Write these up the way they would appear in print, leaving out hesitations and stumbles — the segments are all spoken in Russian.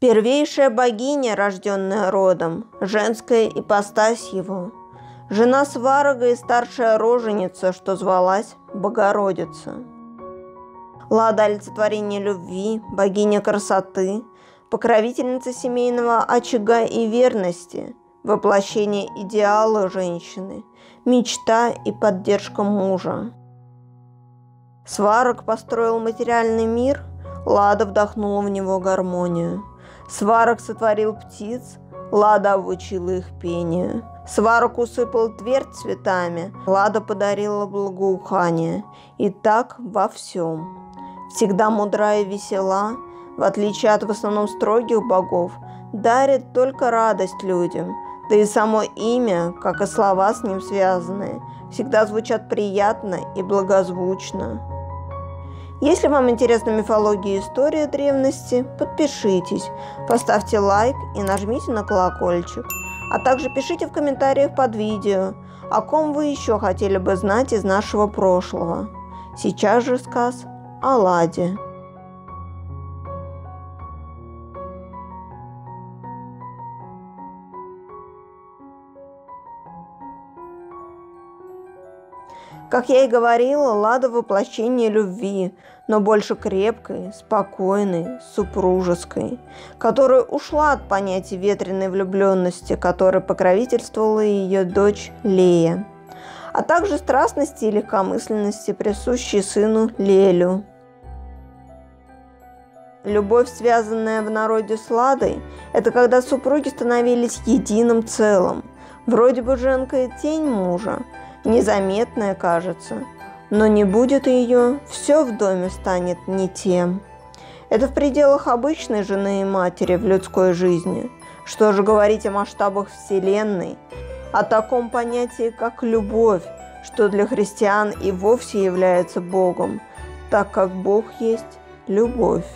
Первейшая богиня, рожденная родом, женская ипостась его, жена Сварога и старшая роженица, что звалась Богородица. Лада – олицетворение любви, богиня красоты, покровительница семейного очага и верности, воплощение идеала женщины, мечта и поддержка мужа. Сварог построил материальный мир, Лада вдохнула в него гармонию. Сварог сотворил птиц, Лада обучила их пению. Сварог усыпал твердь цветами, Лада подарила благоухание. И так во всем. Всегда мудра и весела, в отличие от в основном строгих богов, дарит только радость людям. Да и само имя, как и слова с ним связанные, всегда звучат приятно и благозвучно. Если вам интересна мифология и история древности, подпишитесь, поставьте лайк и нажмите на колокольчик. А также пишите в комментариях под видео, о ком вы еще хотели бы знать из нашего прошлого. Сейчас же сказ о Ладе. Как я и говорила, Лада – воплощение любви, но больше крепкой, спокойной, супружеской, которая ушла от понятия ветреной влюбленности, которой покровительствовала ее дочь Лея, а также страстности и легкомысленности, присущие сыну Лелю. Любовь, связанная в народе с Ладой, это когда супруги становились единым целым, вроде бы женская тень мужа, незаметная, кажется, но не будет ее, все в доме станет не тем. Это в пределах обычной жены и матери в людской жизни. Что же говорить о масштабах Вселенной, о таком понятии, как любовь, что для христиан и вовсе является Богом, так как Бог есть любовь.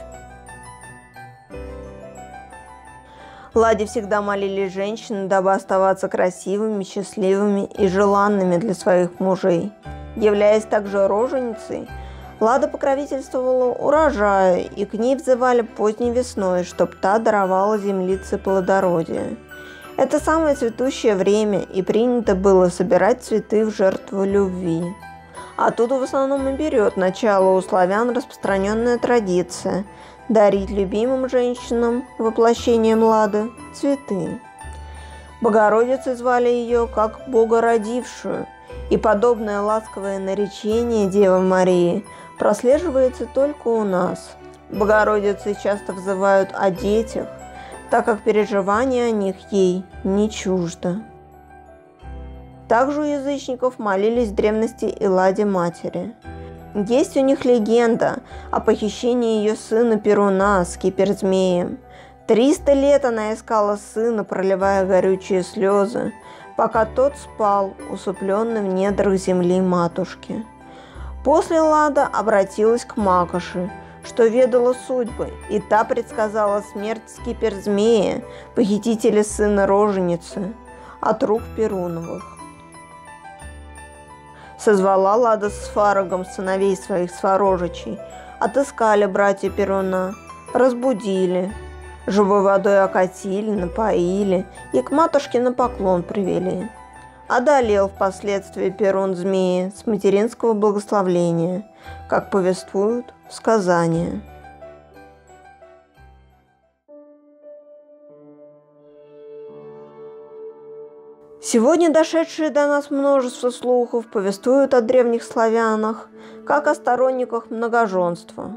Ладе всегда молились женщины, дабы оставаться красивыми, счастливыми и желанными для своих мужей. Являясь также роженицей, Лада покровительствовала урожаю, и к ней взывали поздней весной, чтоб та даровала землице плодородие. Это самое цветущее время, и принято было собирать цветы в жертву любви. Оттуда в основном и берет начало у славян распространенная традиция – дарить любимым женщинам, воплощением Лады, цветы. Богородицей звали ее как Богородившую, и подобное ласковое наречение Девы Марии прослеживается только у нас. Богородицы часто взывают о детях, так как переживание о них ей не чуждо. Также у язычников молились в древности и Ладе Матери. Есть у них легенда о похищении ее сына Перуна с кипер-змеем. 300 лет она искала сына, проливая горючие слезы, пока тот спал, усыпленный в недрах земли матушки. После Лада обратилась к Макоши, что ведала судьбы, и та предсказала смерть кипер-змея, похитителя сына роженицы, от рук Перуновых. Созвала Лада с Сварогом сыновей своих сварожичей, отыскали братья Перуна, разбудили, живой водой окатили, напоили и к матушке на поклон привели. Одолел впоследствии Перун змеи с материнского благословления, как повествуют сказания. Сегодня дошедшие до нас множество слухов повествуют о древних славянах, как о сторонниках многоженства.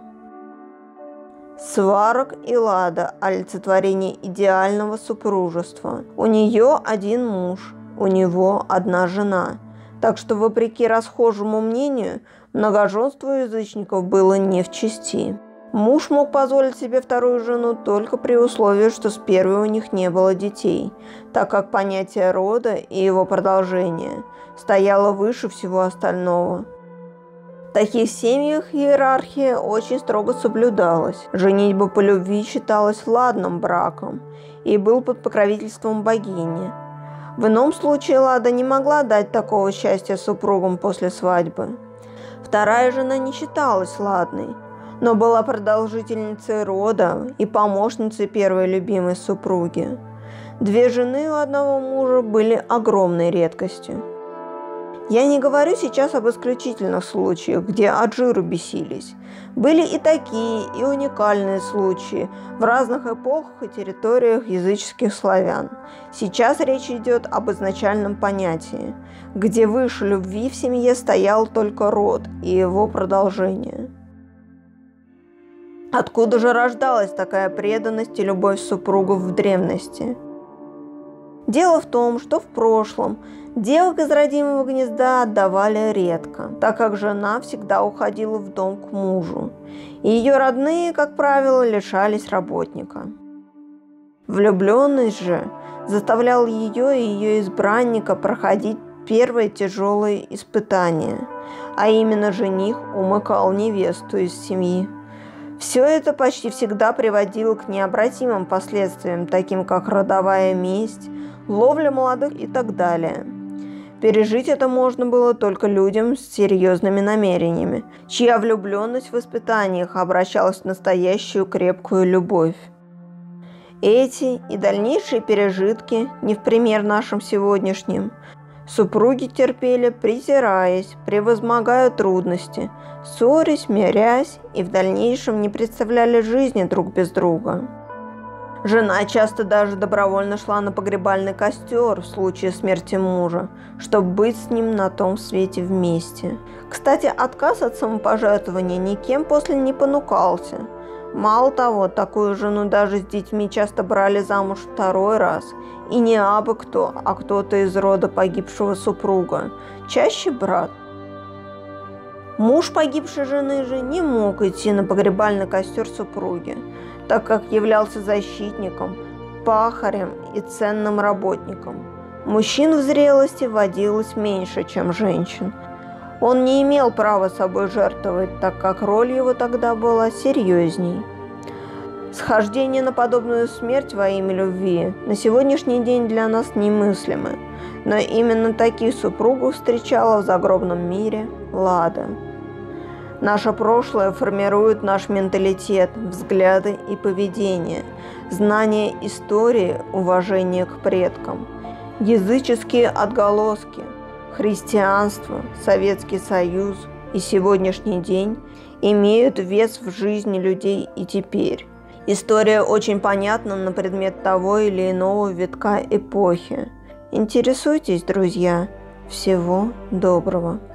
Сварог и Лада – олицетворение идеального супружества. У нее один муж, у него одна жена. Так что, вопреки расхожему мнению, многоженство у язычников было не в чести. Муж мог позволить себе вторую жену только при условии, что с первой у них не было детей, так как понятие рода и его продолжения стояло выше всего остального. В таких семьях иерархия очень строго соблюдалась. Женитьба по любви считалась ладным браком и был под покровительством богини. В ином случае Лада не могла дать такого счастья супругам после свадьбы. Вторая жена не считалась ладной, но была продолжительницей рода и помощницей первой любимой супруги. 2 жены у одного мужа были огромной редкостью. Я не говорю сейчас об исключительных случаях, где от жиру бесились. Были и такие, и уникальные случаи в разных эпохах и территориях языческих славян. Сейчас речь идет об изначальном понятии, где выше любви в семье стоял только род и его продолжение. Откуда же рождалась такая преданность и любовь супругов в древности? Дело в том, что в прошлом девок из родимого гнезда отдавали редко, так как жена всегда уходила в дом к мужу, и ее родные, как правило, лишались работника. Влюбленность же заставлял ее и ее избранника проходить первое тяжелое испытание, а именно жених умыкал невесту из семьи. Все это почти всегда приводило к необратимым последствиям, таким как родовая месть, ловля молодых и так далее. Пережить это можно было только людям с серьезными намерениями, чья влюбленность в испытаниях обращалась в настоящую крепкую любовь. Эти и дальнейшие пережитки, не в пример нашим сегодняшним, супруги терпели, презираясь, превозмогая трудности, ссорясь, мирясь и в дальнейшем не представляли жизни друг без друга. Жена часто даже добровольно шла на погребальный костер в случае смерти мужа, чтобы быть с ним на том свете вместе. Кстати, отказ от самопожертвования никем после не понукался. Мало того, такую жену даже с детьми часто брали замуж 2-й раз. И не абы кто, а кто-то из рода погибшего супруга, чаще брат. Муж погибшей жены же не мог идти на погребальный костер супруги, так как являлся защитником, пахарем и ценным работником. Мужчин в зрелости водилось меньше, чем женщин. Он не имел права собой жертвовать, так как роль его тогда была серьезней. Схождение на подобную смерть во имя любви на сегодняшний день для нас немыслимо, но именно таких супругов встречала в загробном мире Лада. Наше прошлое формирует наш менталитет, взгляды и поведение, знание истории, уважение к предкам, языческие отголоски, христианство, Советский Союз и сегодняшний день имеют вес в жизни людей и теперь. История очень понятна на предмет того или иного витка эпохи. Интересуйтесь, друзья. Всего доброго.